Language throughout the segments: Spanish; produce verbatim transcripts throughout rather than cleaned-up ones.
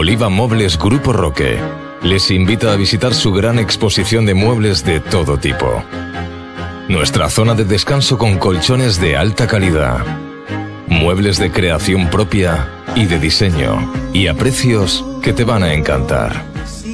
Oliva Mobles Grupo Roque les invita a visitar su gran exposición de muebles de todo tipo. Nuestra zona de descanso con colchones de alta calidad, muebles de creación propia y de diseño, y a precios que te van a encantar.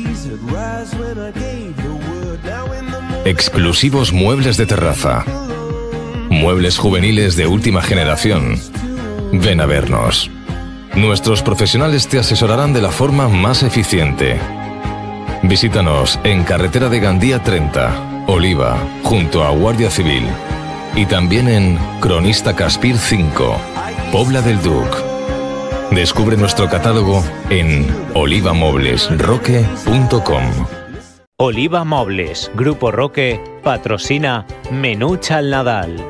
Exclusivos muebles de terraza, muebles juveniles de última generación. Ven a vernos. Nuestros profesionales te asesorarán de la forma más eficiente. Visítanos en Carretera de Gandía treinta, Oliva, junto a Guardia Civil. Y también en Cronista Caspir cinco, Pobla del Duc. Descubre nuestro catálogo en oliva mobles roque punto com. Oliva Mobles, Grupo Roque, patrocina Menucha al Nadal.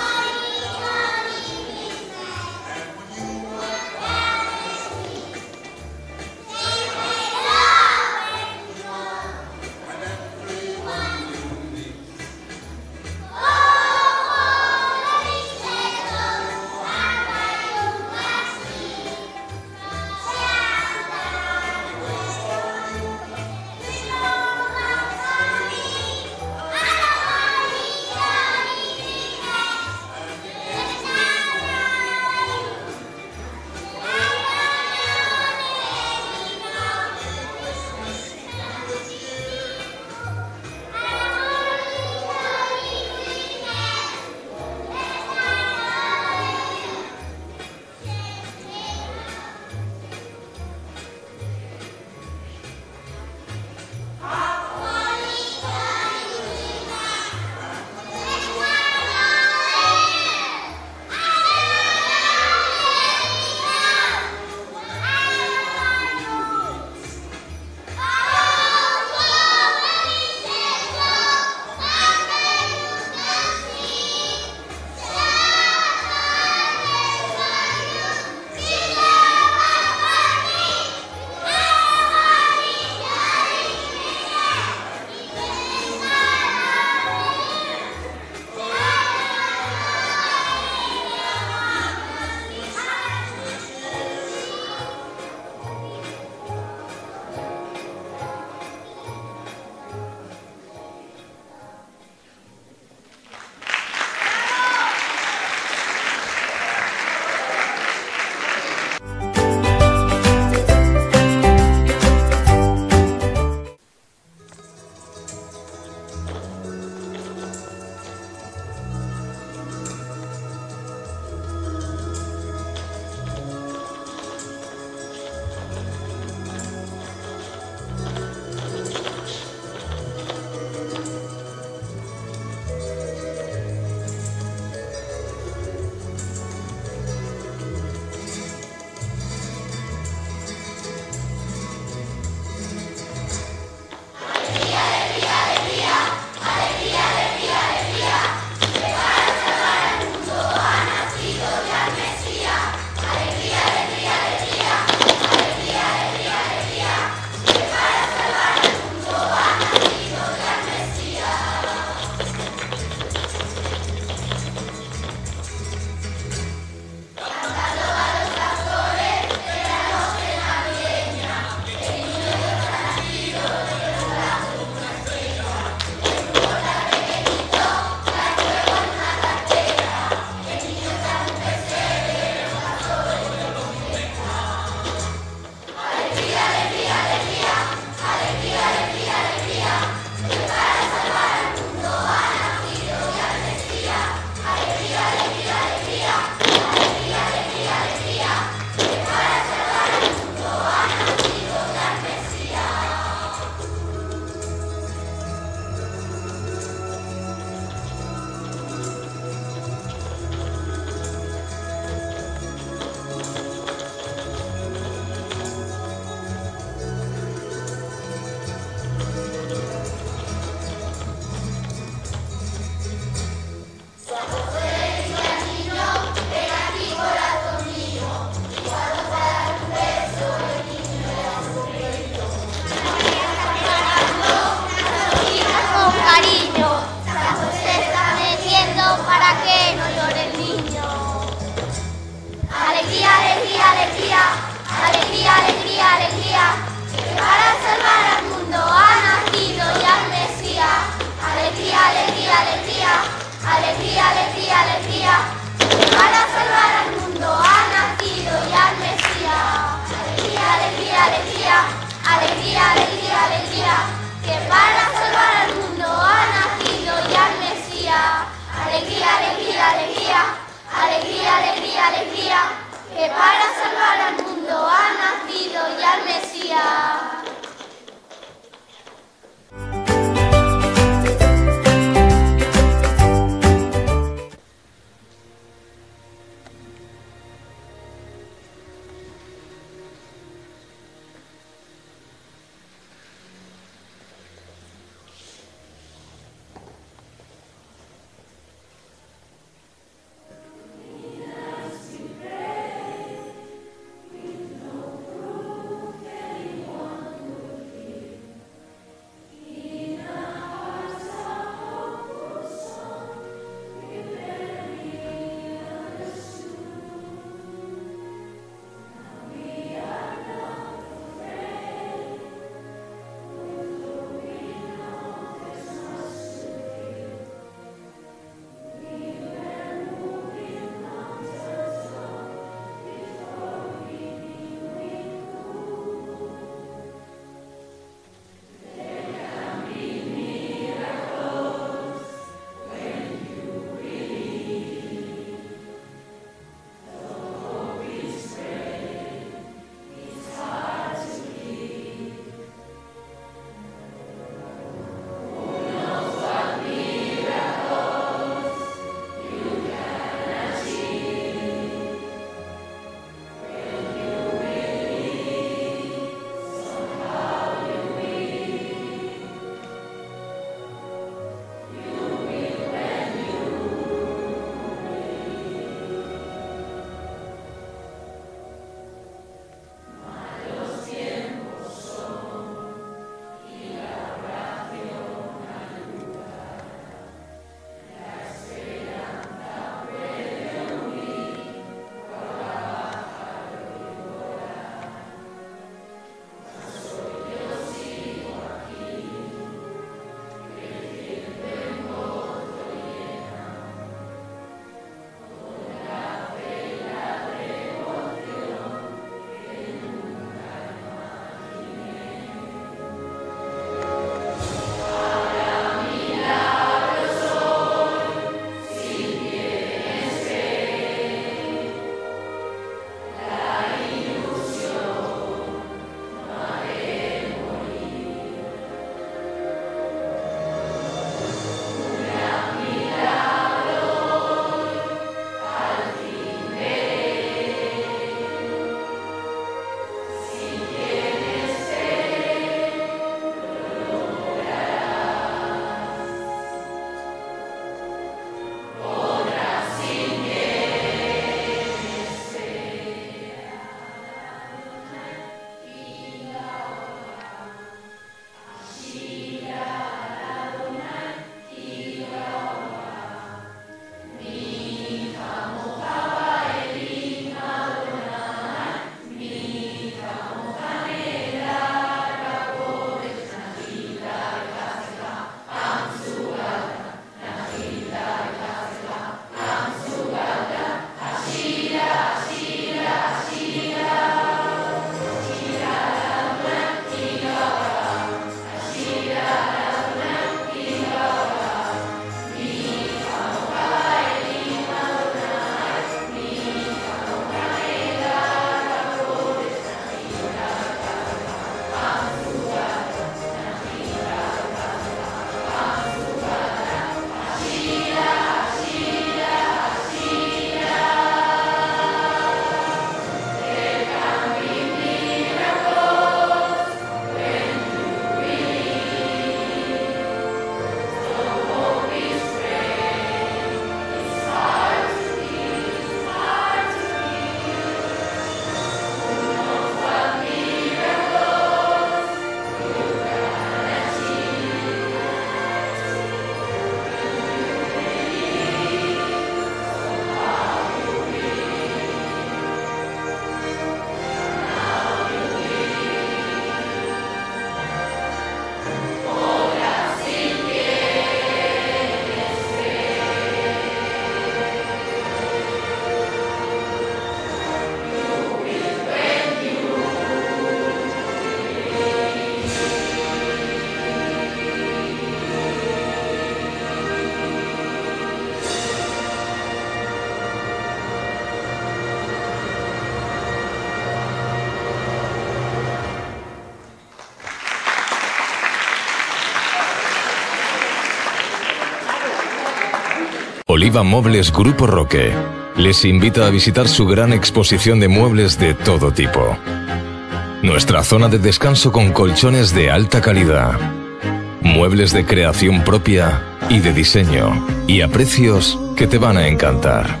Oliva Mobles Grupo Roque les invita a visitar su gran exposición de muebles de todo tipo. Nuestra zona de descanso con colchones de alta calidad, muebles de creación propia y de diseño, y a precios que te van a encantar.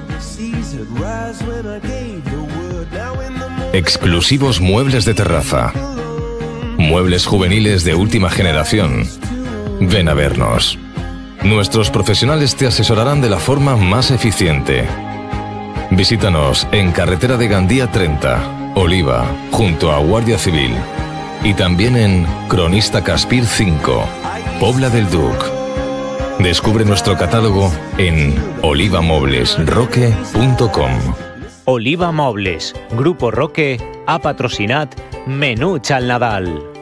Exclusivos muebles de terraza, muebles juveniles de última generación. Ven a vernos. Nuestros profesionales te asesorarán de la forma más eficiente. Visítanos en Carretera de Gandía treinta, Oliva, junto a Guardia Civil. Y también en Cronista Caspir cinco, Pobla del Duc. Descubre nuestro catálogo en oliva mobles roque punto com. Oliva Mobles, Grupo Roque, ha patrocinat Menuts al Nadal.